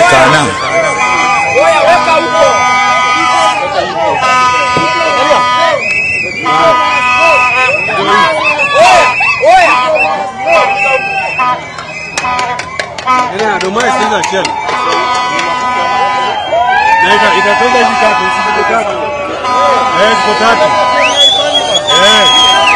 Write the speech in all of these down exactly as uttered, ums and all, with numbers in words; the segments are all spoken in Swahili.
sana. Oya weka huko. Oya. Ina domai sina chel. Na ita itatoka hivi tatu, hivi tatu. Eh, siku tatu. Eh.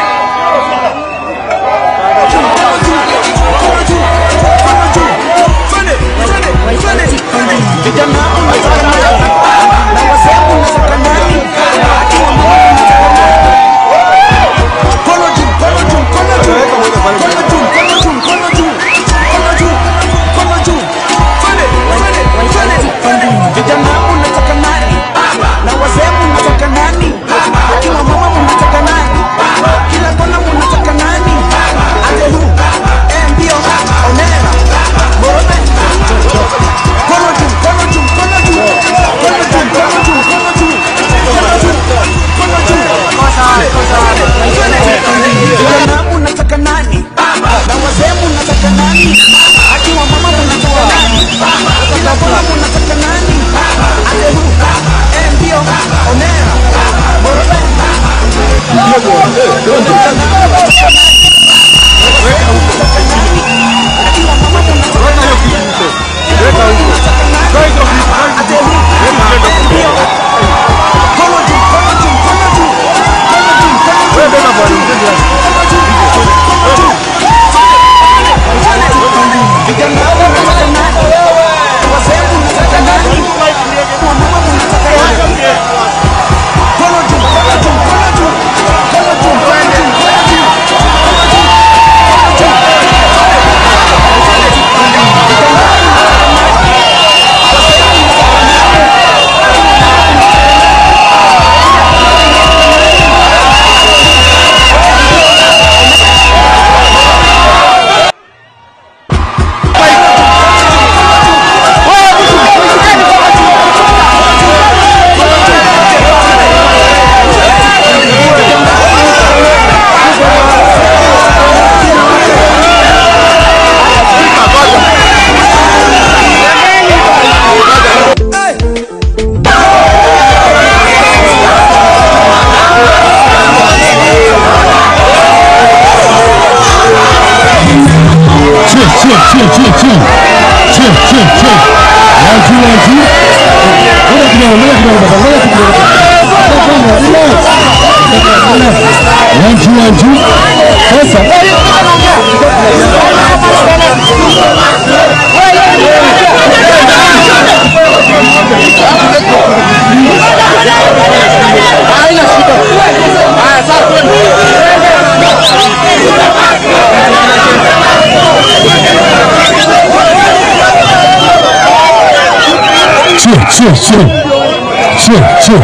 Chill, chill, chill, chill,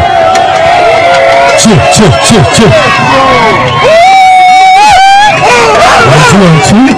chill, chill, chill, chill. One, two, one, two.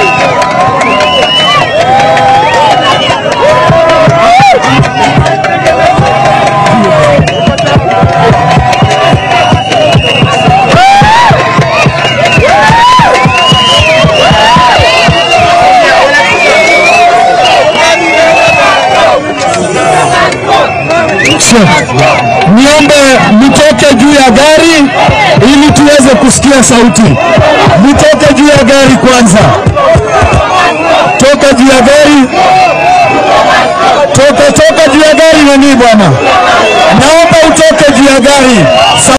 Niombe mtoke juu ya gari ili tuweze kusikia sauti. Mtoke juu ya gari kwanza. Toka juu ya gari. Toka toka juu ya gari nani bwana? Naomba utoke juu ya gari.